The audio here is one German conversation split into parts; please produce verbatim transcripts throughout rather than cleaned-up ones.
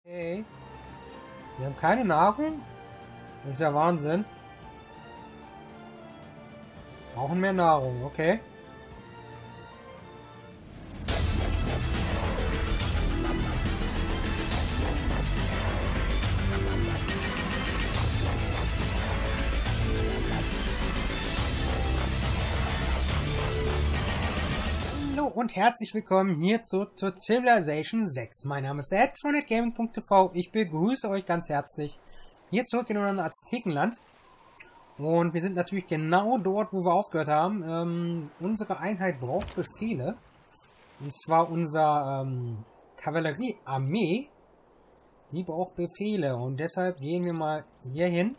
Okay. Wir haben keine Nahrung? Das ist ja Wahnsinn. Brauchen mehr Nahrung, okay. Hallo und herzlich willkommen hier zu, zu Civilization sechs. Mein Name ist Ed von netgaming punkt t v. Ich begrüße euch ganz herzlich hier zurück in unserem Aztekenland. Und wir sind natürlich genau dort, wo wir aufgehört haben. Ähm, unsere Einheit braucht Befehle. Und zwar unser ähm, Kavalleriearmee. Die braucht Befehle. Und deshalb gehen wir mal hier hin.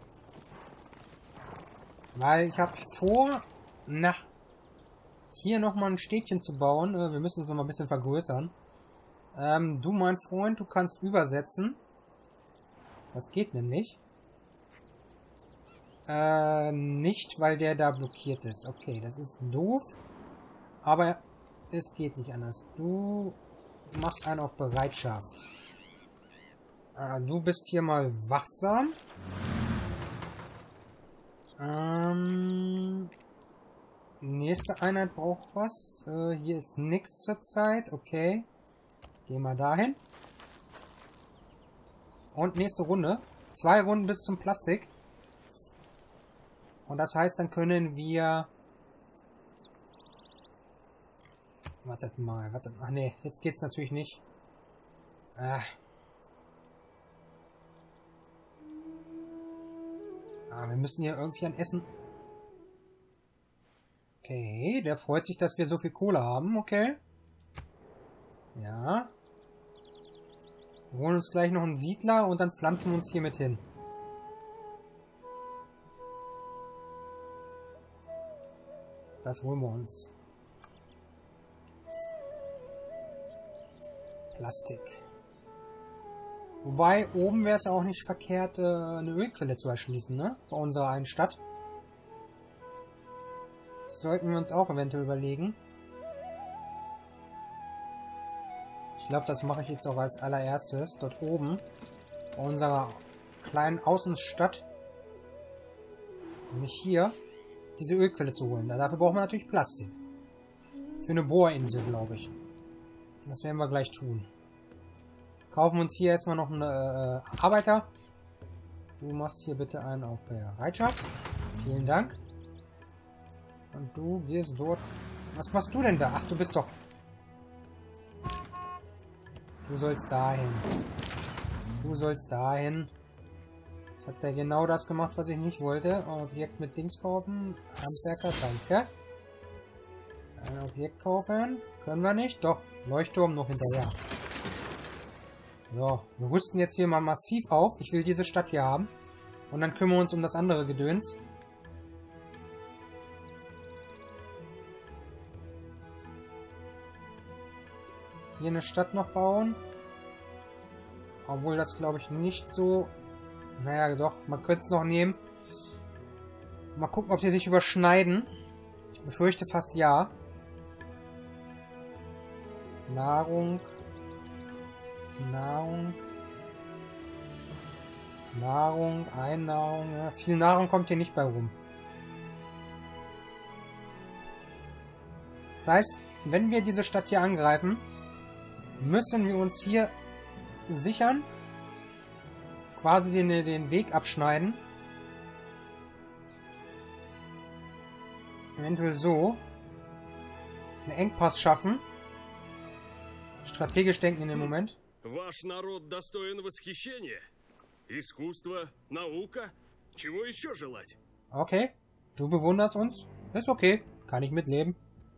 Weil ich habe vor, nach hier nochmal ein Städtchen zu bauen. Äh, wir müssen es nochmal ein bisschen vergrößern. Ähm, du, mein Freund, du kannst übersetzen. Das geht nämlich. Äh, nicht, weil der da blockiert ist. Okay, das ist doof. Aber es geht nicht anders. Du machst einen auf Bereitschaft. Äh, du bist hier mal wachsam. Ähm... Nächste Einheit braucht was. Äh, hier ist nichts zurzeit. Okay. Gehen wir dahin. Und nächste Runde. Zwei Runden bis zum Plastik. Und das heißt, dann können wir... Wartet mal. Wartet. Ach nee, jetzt geht's natürlich nicht. Äh. Ah, wir müssen hier irgendwie an Essen... Okay, der freut sich, dass wir so viel Kohle haben. Okay. Ja. Wir holen uns gleich noch einen Siedler und dann pflanzen wir uns hier mit hin. Das holen wir uns. Plastik. Wobei, oben wäre es auch nicht verkehrt, eine Ölquelle zu erschließen, ne? Bei unserer einen Stadt. Sollten wir uns auch eventuell überlegen. Ich glaube, das mache ich jetzt auch als allererstes. Dort oben, bei unserer kleinen Außenstadt, nämlich hier, diese Ölquelle zu holen. Dafür brauchen wir natürlich Plastik. Für eine Bohrinsel, glaube ich. Das werden wir gleich tun. Kaufen wir uns hier erstmal noch einen äh, Arbeiter. Du machst hier bitte einen auf Bereitschaft. Vielen Dank. Und du gehst dort... Was machst du denn da? Ach, du bist doch... Du sollst dahin. Du sollst dahin. Jetzt hat der genau das gemacht, was ich nicht wollte. Objekt mit Dings kaufen. Handwerker, danke. Ein Objekt kaufen. Können wir nicht? Doch. Leuchtturm noch hinterher. So. Wir rüsten jetzt hier mal massiv auf. Ich will diese Stadt hier haben. Und dann kümmern wir uns um das andere Gedöns. Hier eine Stadt noch bauen. Obwohl das, glaube ich, nicht so... Naja, doch, man könnte es noch nehmen. Mal gucken, ob sie sich überschneiden. Ich befürchte fast ja. Nahrung. Nahrung. Nahrung, Einnahrung. Ja, viel Nahrung kommt hier nicht bei rum. Das heißt, wenn wir diese Stadt hier angreifen, müssen wir uns hier sichern, quasi den, den Weg abschneiden. Eventuell so einen Engpass schaffen. Strategisch denken in dem Moment. Ваш народ достоин восхищения. Искусство, наука. Чего еще желать? Okay, du bewunderst uns. Ist okay, kann ich mitleben.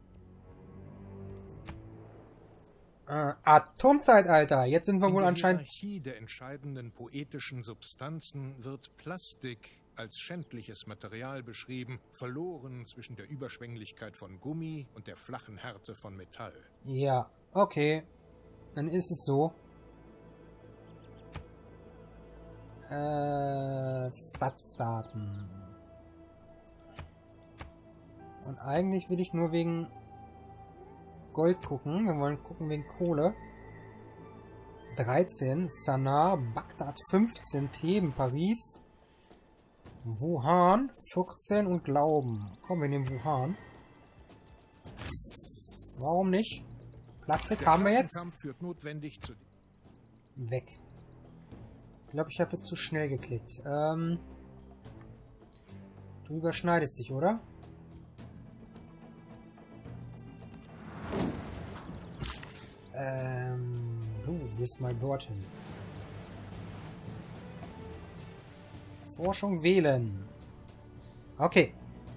Äh, Atomzeitalter. Jetzt sind wir In wohl der anscheinend... Hierarchie der entscheidenden poetischen Substanzen wird Plastik als schändliches Material beschrieben, verloren zwischen der Überschwänglichkeit von Gummi und der flachen Härte von Metall. Ja, okay. Dann ist es so. Äh, Stadsdaten. Und eigentlich will ich nur wegen Gold gucken. Wir wollen gucken wegen Kohle. dreizehn, Sanaa, Bagdad fünfzehn, Theben, Paris, Wuhan vierzehn und Glauben. Komm, wir nehmen Wuhan. Warum nicht? Plastik haben wir jetzt. Führt notwendig zu Weg. Ich glaube, ich habe jetzt zu schnell geklickt. Ähm, du überschneidest dich, oder? Ähm, du gehst mal dorthin. Forschung wählen. Okay.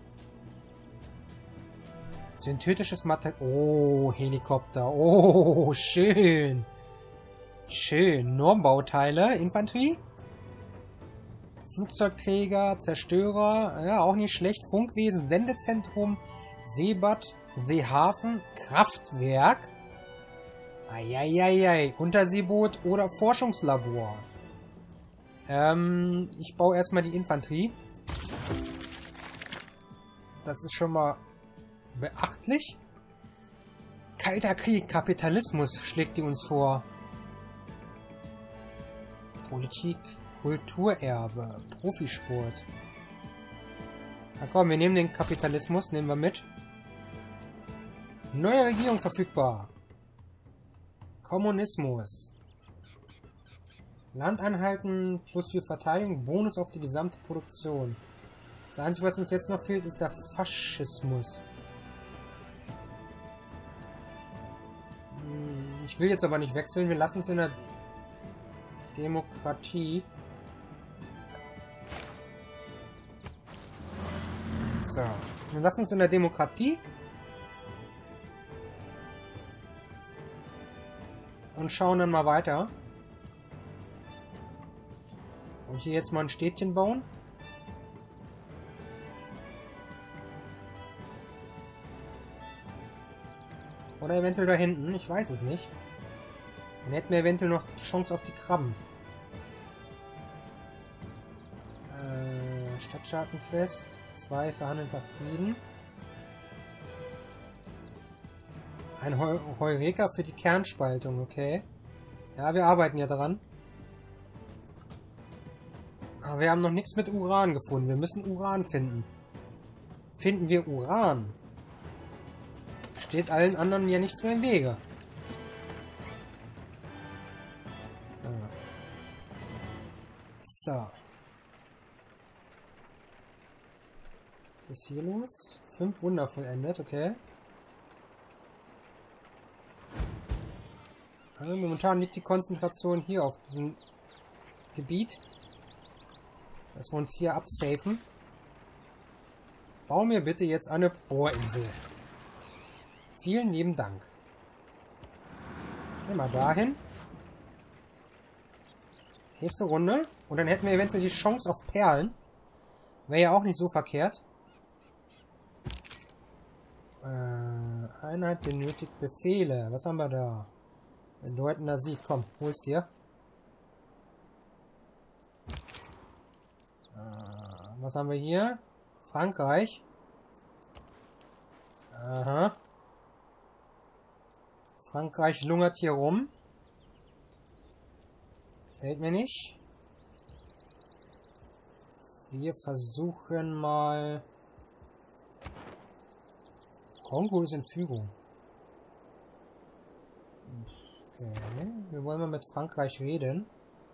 Synthetisches Material. Oh, Helikopter. Oh, schön. Schön. Normbauteile. Infanterie. Flugzeugträger, Zerstörer. Ja, auch nicht schlecht. Funkwesen, Sendezentrum, Seebad, Seehafen, Kraftwerk. Eieiei. Unterseeboot oder Forschungslabor. Ähm, ich baue erstmal die Infanterie. Das ist schon mal beachtlich. Kalter Krieg, Kapitalismus schlägt die uns vor. Politik, Kulturerbe, Profisport. Na komm, wir nehmen den Kapitalismus, nehmen wir mit. Neue Regierung verfügbar. Kommunismus. Land anhalten, plus für Verteidigung, Bonus auf die gesamte Produktion. Das Einzige, was uns jetzt noch fehlt, ist der Faschismus. Ich will jetzt aber nicht wechseln, wir lassen es in der Demokratie. So, wir lassen es in der Demokratie. Und schauen dann mal weiter. Und hier jetzt mal ein Städtchen bauen. Oder eventuell da hinten, ich weiß es nicht. Dann hätten wir eventuell noch Chance auf die Krabben. Äh, Stadtstaatenfest, zwei verhandelter Frieden. Ein Heu Heureka für die Kernspaltung, okay. Ja, wir arbeiten ja dran. Aber wir haben noch nichts mit Uran gefunden. Wir müssen Uran finden. Finden wir Uran, steht allen anderen ja nichts mehr im Wege. So. So. Was ist hier los? Fünf Wunder vollendet, okay. Also momentan liegt die Konzentration hier auf diesem Gebiet. Dass wir uns hier absafen. Bau mir bitte jetzt eine Bohrinsel. Vielen lieben Dank. Gehen wir dahin. Nächste Runde. Und dann hätten wir eventuell die Chance auf Perlen. Wäre ja auch nicht so verkehrt. Äh, Einheit benötigt Befehle. Was haben wir da? Bedeutender Sieg. Komm, hol's dir. Äh, was haben wir hier? Frankreich. Aha. Frankreich lungert hier rum. Fällt mir nicht. Wir versuchen mal... Kongo ist in Führung. Okay. Wir wollen mal mit Frankreich reden.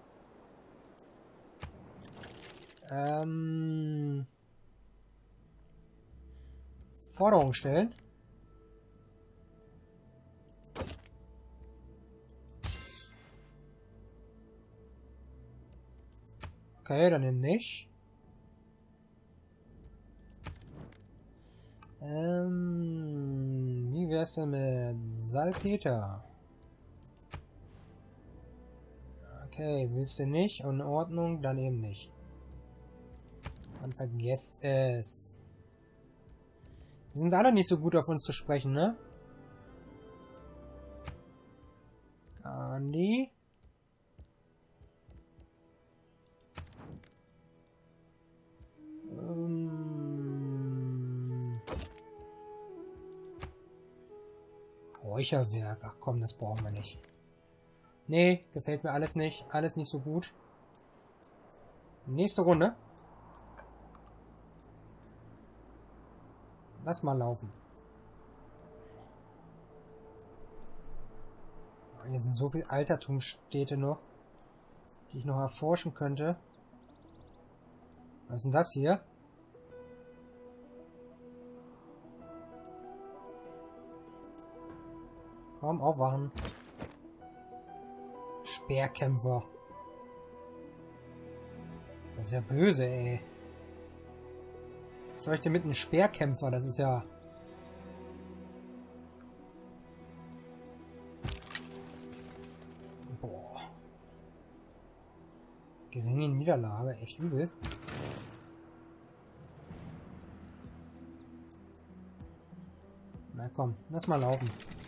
Ähm... Forderung stellen. Okay, dann eben nicht. Ähm, wie wär's denn mit Salpeter? Okay, willst du nicht? In Ordnung, dann eben nicht. Dann vergesst es. Die sind alle nicht so gut auf uns zu sprechen, ne? Gandhi. Ähm. Räucherwerk. Ach komm, das brauchen wir nicht. Nee, gefällt mir alles nicht. Alles nicht so gut. Nächste Runde. Lass mal laufen. Hier sind so viele Altertumsstädte noch, die ich noch erforschen könnte. Was ist denn das hier? Komm, aufwachen. Speerkämpfer. Das ist ja böse, ey. Was soll ich denn mit einem Speerkämpfer? Das ist ja... Boah. Geringe Niederlage. Echt übel. Na komm, lass mal laufen.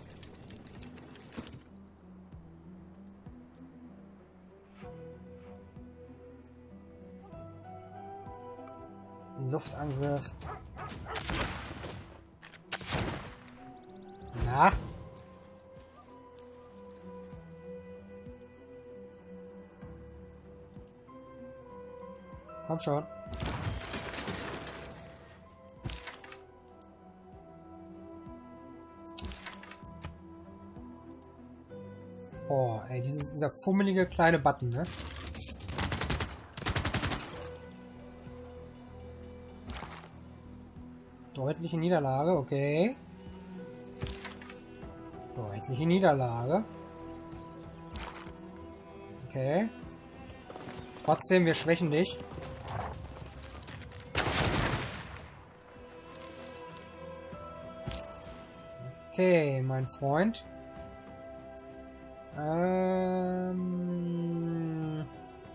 Luftangriff. Na? Komm schon. Oh, ey, dieses, dieser fummelige kleine Button, ne? Deutliche Niederlage, okay. Deutliche Niederlage. Okay. Trotzdem, wir schwächen dich. Okay, mein Freund. Ähm...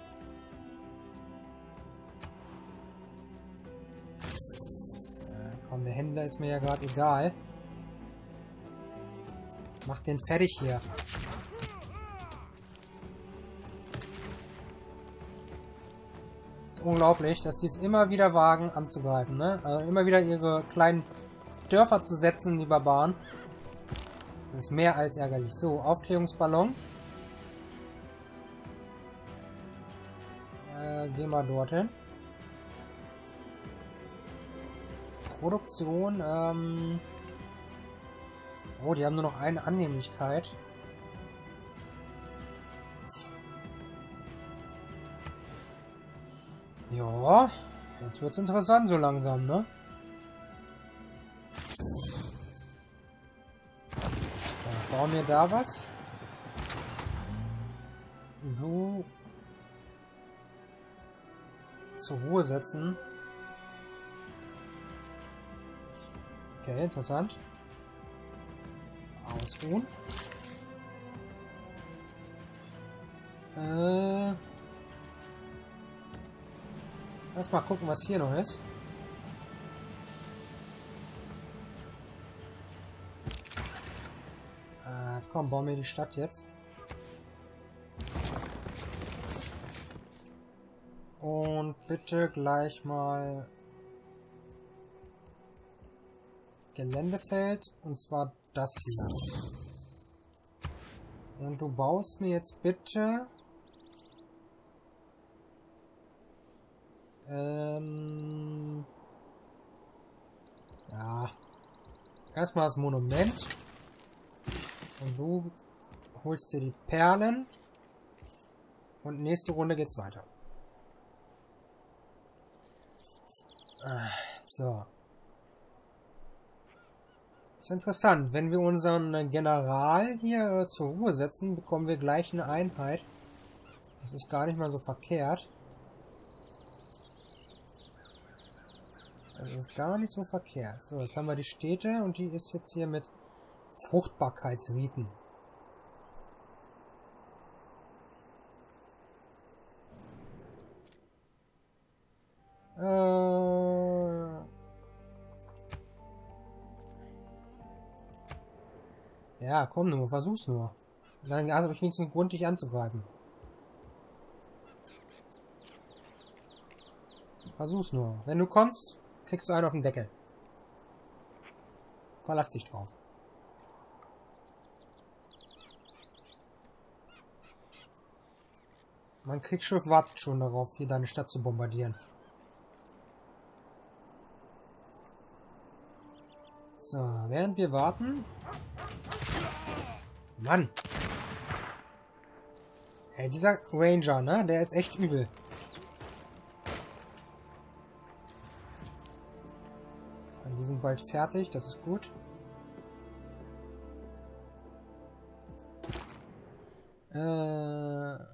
Komm, der Händler ist mir ja gerade egal. Mach den fertig hier. Ist unglaublich, dass sie es immer wieder wagen anzugreifen, ne? Also immer wieder ihre kleinen Dörfer zu setzen, die Barbaren. Das ist mehr als ärgerlich. So, Aufklärungsballon. Äh, gehen wir dorthin. Produktion, ähm... Oh, die haben nur noch eine Annehmlichkeit. Ja, jetzt wird's interessant so langsam, ne? Da bauen wir da was. Du zur Ruhe setzen. Okay, interessant. Ausruhen. Äh. Lass mal gucken, was hier noch ist. Äh, komm, bauen wir die Stadt jetzt. Und bitte gleich mal Geländefeld, und zwar das hier. Und du baust mir jetzt bitte ähm ja erstmal das Monument, und du holst dir die Perlen, und nächste Runde geht's weiter. Äh, so. Ist interessant, wenn wir unseren General hier äh, zur Ruhe setzen, bekommen wir gleich eine Einheit. Das ist gar nicht mal so verkehrt. Das ist gar nicht so verkehrt. So, jetzt haben wir die Städte, und die ist jetzt hier mit Fruchtbarkeitsriten. Äh... Ja, komm nur, versuch's nur. Dann habe ich wenigstens einen Grund, dich anzugreifen. Versuch's nur. Wenn du kommst, kriegst du einen auf den Deckel. Verlass dich drauf. Mein Kriegsschiff wartet schon darauf, hier deine Stadt zu bombardieren. So, während wir warten... Mann! Ey, dieser Ranger, ne? Der ist echt übel. Die sind bald fertig, das ist gut. Äh...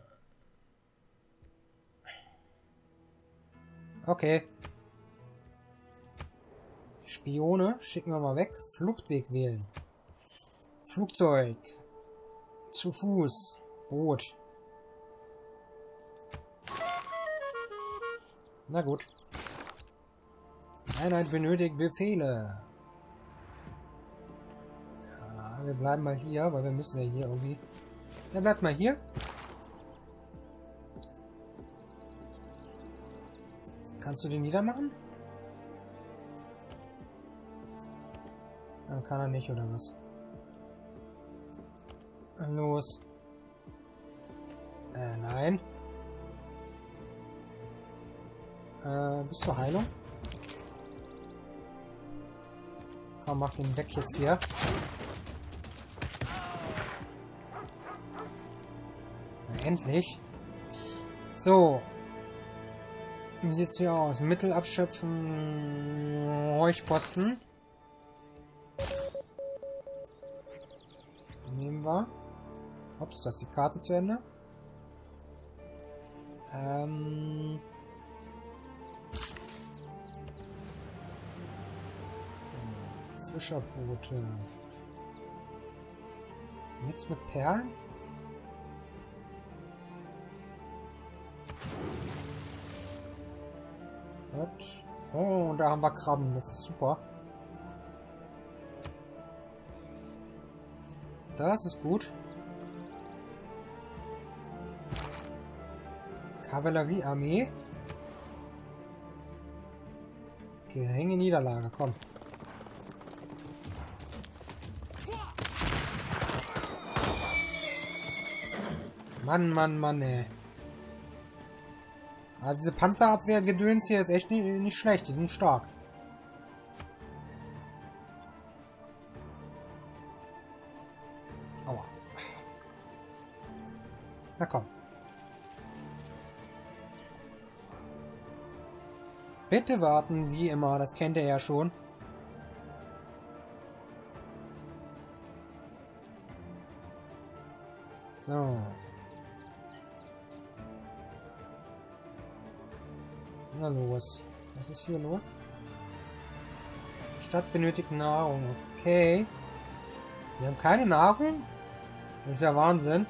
Okay. Spione schicken wir mal weg. Fluchtweg wählen. Flugzeug. Zu Fuß. Boot. Na gut. Einheit benötigt Befehle. Ja, wir bleiben mal hier, weil wir müssen ja hier irgendwie... Ja, bleibt mal hier. Kannst du den niedermachen? Dann kann er nicht, oder was? Los. Äh, nein. Äh, bis zur Heilung. Komm, mach den weg jetzt hier. Na, endlich. So. Wie sieht's hier aus? Mittel abschöpfen. Heuchposten. Nehmen wir. Ups, da ist die Karte zu Ende. Ähm. Fischerboote. Nichts mit Perlen? Was? Oh, und da haben wir Krabben. Das ist super. Das ist gut. Kavalleriearmee. Geringe Niederlage, komm. Mann, Mann, Mann, ey. Also diese Panzerabwehrgedöns hier ist echt nicht, nicht schlecht, die sind stark. Aua. Na komm. Bitte warten, wie immer, das kennt ihr ja schon. So. Na los. Was ist hier los? Stadt benötigt Nahrung. Okay. Wir haben keine Nahrung? Das ist ja Wahnsinn.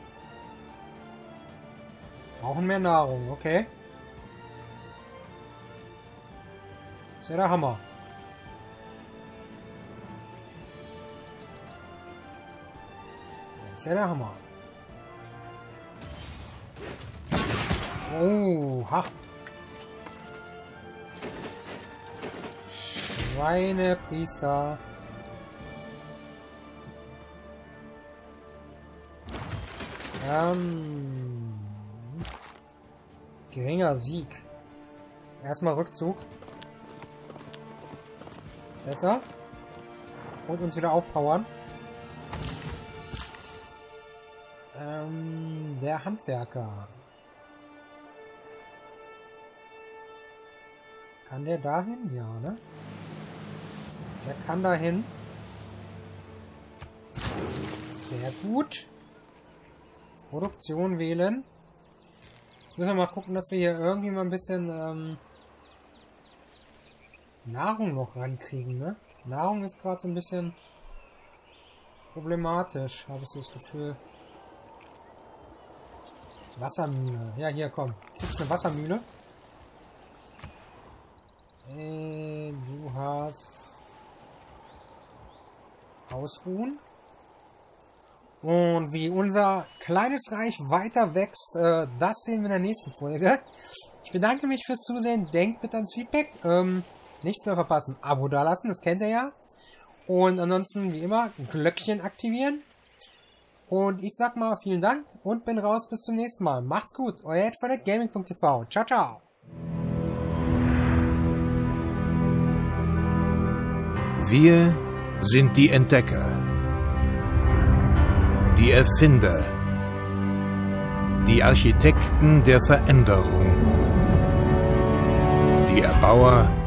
Brauchen mehr Nahrung. Okay. Das ist ja der Hammer. Das ist ja der Hammer. Oh, ha. Schweinepriester. Ähm. Geringer Sieg. Erstmal Rückzug. Besser. Und uns wieder aufpowern. Ähm, der Handwerker. Kann der dahin? Ja, ne? Der kann dahin. Sehr gut. Produktion wählen. Jetzt müssen wir mal gucken, dass wir hier irgendwie mal ein bisschen ähm, Nahrung noch rankriegen, ne? Nahrung ist gerade so ein bisschen problematisch, habe ich so das Gefühl. Wassermühle. Ja, hier, komm. Kriegst eine Wassermühle. Äh, du hast Ausruhen. Und wie unser kleines Reich weiter wächst, äh, das sehen wir in der nächsten Folge. Ich bedanke mich fürs Zusehen. Denkt bitte ans Feedback. Ähm, nichts mehr verpassen. Abo dalassen, das kennt ihr ja. Und ansonsten, wie immer, Glöckchen aktivieren. Und ich sag mal vielen Dank und bin raus, bis zum nächsten Mal. Macht's gut, euer Ed von Gaming punkt t v. Ciao, ciao. Wir sind die Entdecker, die Erfinder, die Architekten der Veränderung, die Erbauer